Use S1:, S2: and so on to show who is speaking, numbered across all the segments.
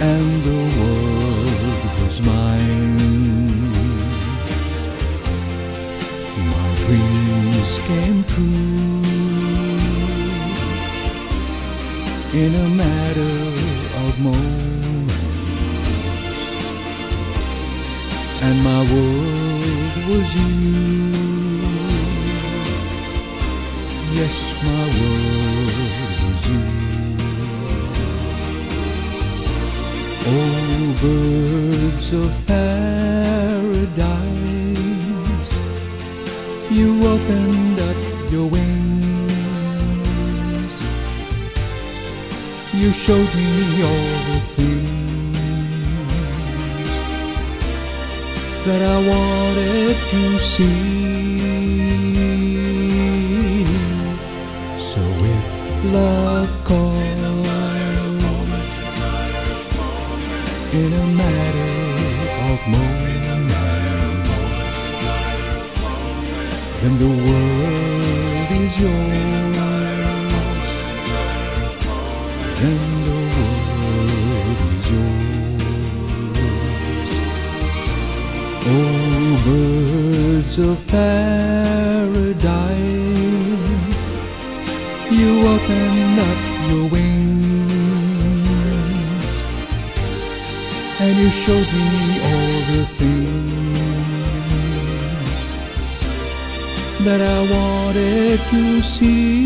S1: and the world was mine. My dreams came true in a matter of moments, and my world was you. Yes, my world was you. Oh, birds of paradise, you opened up your wings. You showed me all the things that I wanted to see. So if love calls in a matter of moments, then the world is yours. Then the world is yours. Oh, birds of paradise, you open up your wings, and you showed me all the things that I wanted to see.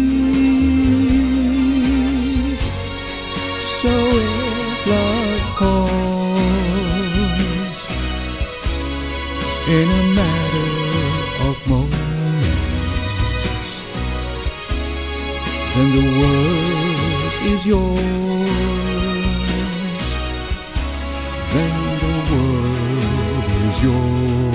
S1: So if love calls in a matter of moments, then the world is yours. Then the world is yours.